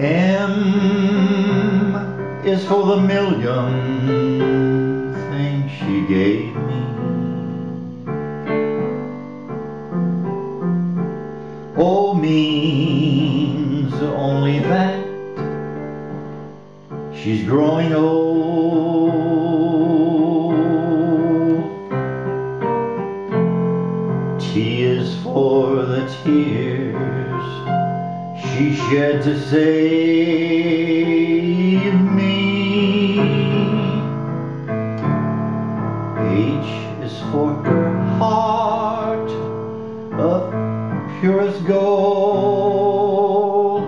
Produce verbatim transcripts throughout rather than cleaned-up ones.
M is for the million things she gave me. O means only that she's growing old. T is for the tears she shed to save me. H is for her heart of purest gold.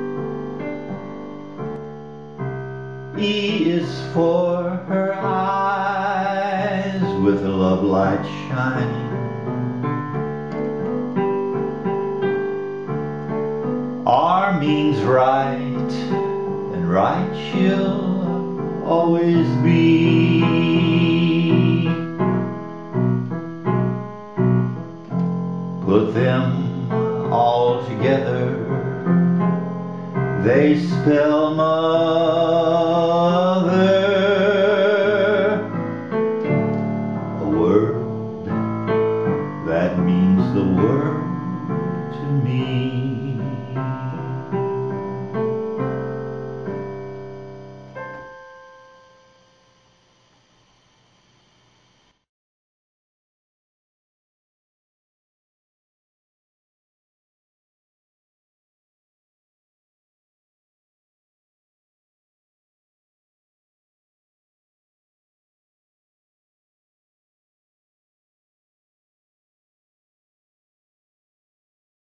E is for her eyes with a love light shining. R means right, and right she'll always be. Put them all together, they spell much.